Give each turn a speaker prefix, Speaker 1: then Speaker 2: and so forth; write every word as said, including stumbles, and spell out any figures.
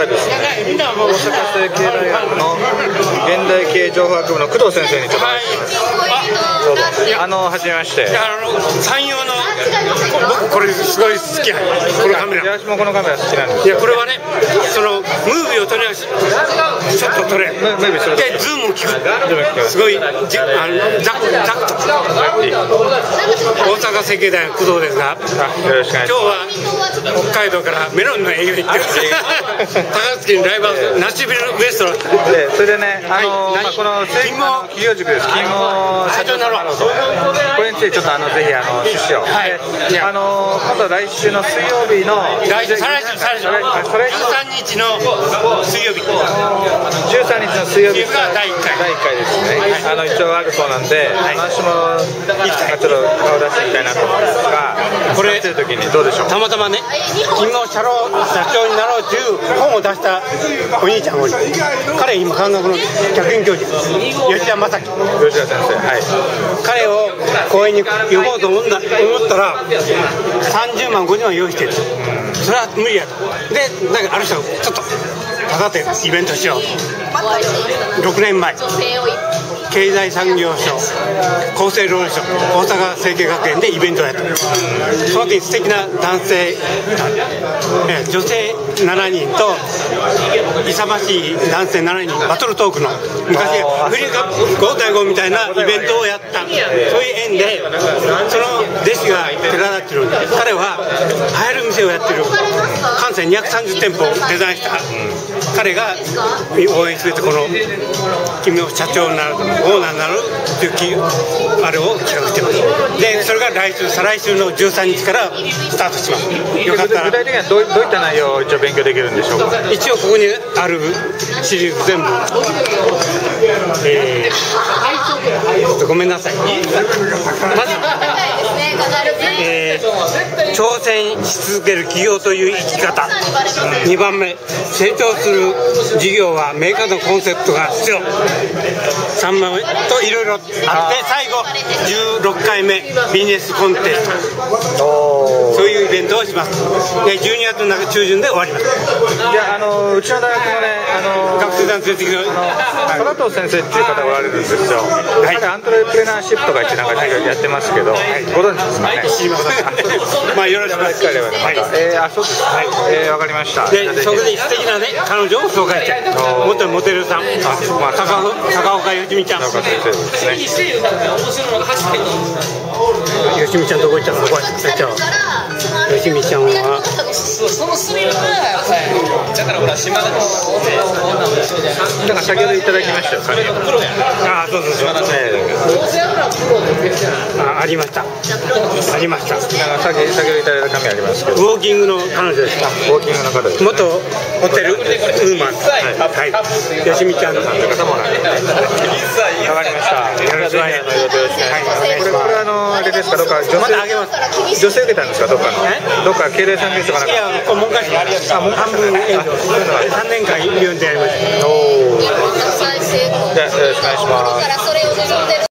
Speaker 1: はですね、大阪成蹊大学の現代系情報学部の工藤先生にちょっと話します。どうぞ。あの初めまして。
Speaker 2: あの山陽の僕これすごい好きや。このカメラ。
Speaker 1: 私もこのカメラ好きなんです。
Speaker 2: いやこれはね、そのムービーを撮りながらちょっと撮れる。
Speaker 1: ムービーそれ
Speaker 2: でズームを聞く。すごいじあのザクザクと。大阪成蹊大学工藤ですが、
Speaker 1: よろしくお願いします。
Speaker 2: 今日は北海道からメロンの営業に行ってます。高槻にライブハウスナッシュビルウエスト
Speaker 1: で、それでね、あのまあこの金毛企業塾です。金毛社長になろう。これについてちょっとあのぜひあの趣旨を。はい。あの今度来週の水曜日の
Speaker 2: 来週再来週再来週じゅうさんにちの水曜日。
Speaker 1: じゅうさんにちの水曜日
Speaker 2: がだいいっかい。
Speaker 1: だいいっかいですね。あの一応あるそうなんで、私もちょっと顔出してみたいなと思うんですが、これやってる時にどうでしょう。
Speaker 2: たまたまね、金毛社長になろうという本を出したお兄ちゃんがおる。彼今漢学の客員教授、吉田正樹。
Speaker 1: 吉田先生、はい。
Speaker 2: 彼を講演に呼ぼうと思ったらさんじゅうまんごじゅうまん用意してる。それは無理やと。でだからある人がちょっと高手イベントしよう。ろくねんまえ経済産業省厚生労働省大阪成蹊学園でイベントをやった。その時に素敵な男性、え女性しちにんと勇ましい男性しちにんバトルトークの昔フリーカップごたいごみたいなイベントをやった。そういう縁でその弟子が寺田っていうので、彼は流行る店をやってる関西にひゃくさんじゅうてんぽをデザインした彼が応援してて、この君を社長になるオーナーになるというあれを企画してます。でそれが来週再来週のじゅうさんにちからスタートします。よかったら
Speaker 1: 具体的にはどうどういった内容を一応勉強できるんでしょうか。
Speaker 2: 一応ここにあるシリーズ全部、えー、ごめんなさい。まず、えー、挑戦し続ける企業という生き方。にばんめ、成長する事業はメーカーのコンセプトが必要。さんばんめといろいろあって、最後じゅうろっかいめビジネスコンテスト、そういうイベントをします。でじゅうにがつの中旬で終わります。
Speaker 1: いや、あのうちの大学もね、あの
Speaker 2: 学生団連れてきて
Speaker 1: 空藤先生っていう方がおられるんですよ。はい、アントレプレナーシップとか言ってなんかやってますけど、はい、ご存知ですかね。
Speaker 2: 知りません。まあよろしくお願いします。
Speaker 1: はい、えー、あ、そうです。はい、えー、わかりました。
Speaker 2: で、そこで素敵なね、彼女を紹介して、元モデルさん、まあ高高岡よしみちゃん。
Speaker 1: 高岡先生ですね。
Speaker 2: よしみちゃんどこ行ったの？ここ行っちゃう。よしみちゃんは。
Speaker 3: そのスリルがやっぱりだからほら島田の
Speaker 1: なんか先ほどいただきましたよ。
Speaker 2: ああ、そうそうそう。あ、ありました。ありました。
Speaker 1: なんか先先ほどいただいた紙ありますけど。
Speaker 2: ウォーキングの彼女です。
Speaker 1: ウォーキングの方です。
Speaker 2: 元ホテルウーマン。はい。よしみちゃんの方もなんですね。わかりました。よろしくお願いします。
Speaker 1: これこれあのあれですか、どっか女性
Speaker 2: またあげます。
Speaker 1: 女性受けたんですか、どっかの。どっか経済産業省かなんか。
Speaker 2: いや、これ文科省。あ、もう半分営業。さんねんかんイベントやりました。
Speaker 1: おお。じゃあよろしくお願いします。